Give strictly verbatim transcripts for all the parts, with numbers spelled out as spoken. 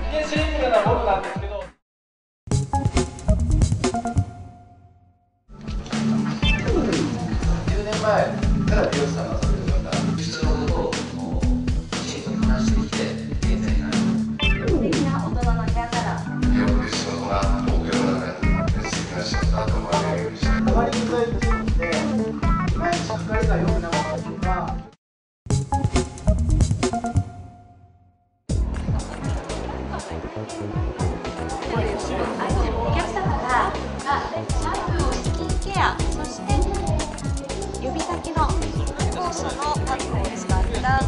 見シンプルなものなんですけど。 じゅうねんまえから美容師さんが遊べる方、普通のことをきちんと話してきて、現在になる。 素敵な大人の部屋から。 ヘアポリスのが多く世の中に素敵な仕事だと思われるようにしたい。 あまりに難しくて、いまいち光が良くなかったりとか。 お客様がシャンプーをスキンケア、そして指先の酵素のパックを使った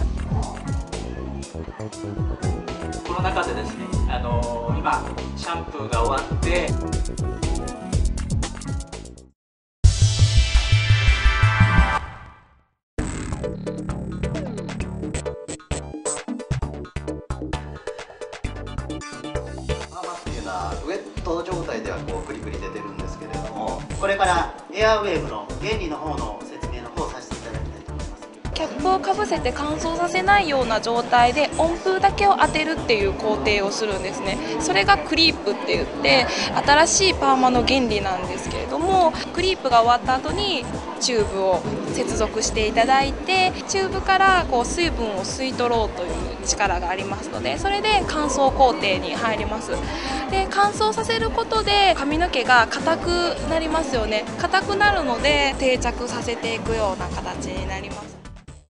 この中でですね、あのー、今シャンプーが終わってウェット状態ではこうクリクリ出てるんですけれども、 これからエアウェーブの原理の方の説明の方をさせていただきたいと思います。 キャップをかぶせて乾燥させないような状態で温風だけを当てるっていう工程をするんですね。それがクリープって言って新しいパーマの原理なんですけれども、クリープが終わった後にチューブを接続していただいて、チューブからこう水分を吸い取ろうという力がありますので、それで乾燥工程に入ります。で、乾燥させることで髪の毛が硬くなりますよね。硬くなるので定着させていくような形になります。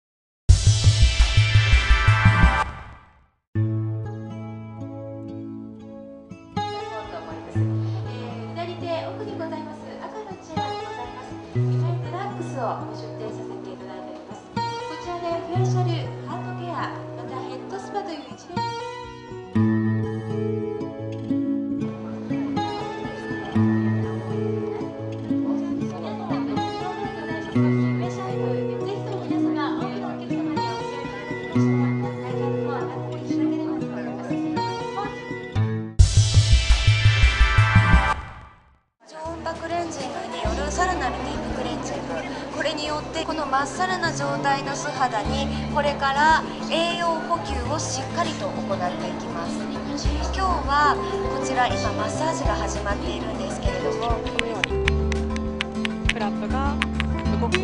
左手奥にございます赤のチェアでございます。ファイブラックスをご出展させていただいております。こちらでフェイシャル、ハートケア、またヘッドスパという一連クレンジングによるさらなるディープクレンジング、これによってこのまっさらな状態の素肌にこれから栄養補給をしっかりと行っていきます。今日はこちら今マッサージが始まっているんですけれども、 このようにフラップが動く。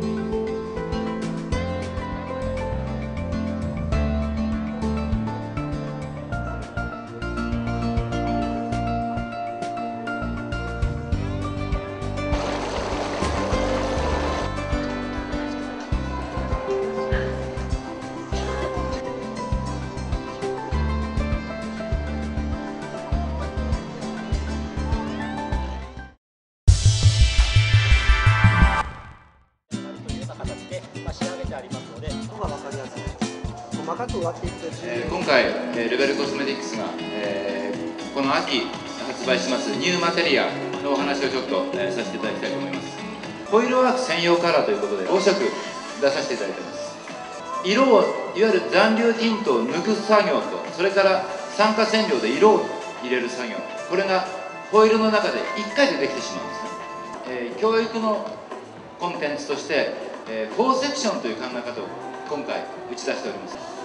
細かく割っていくと、 えー、今回、えー、レベルコスメティクスが、えー、この秋発売しますニューマテリアのお話をちょっと、えー、させていただきたいと思います。ホイールワーク専用カラーということでご色出させていただいています。色をいわゆる残留ティントを抜く作業と、それから酸化染料で色を入れる作業、これがホイールの中でいっかいでできてしまうんですね。えー、教育のコンテンツとして、えー、フォーセクションという考え方を今回打ち出しております。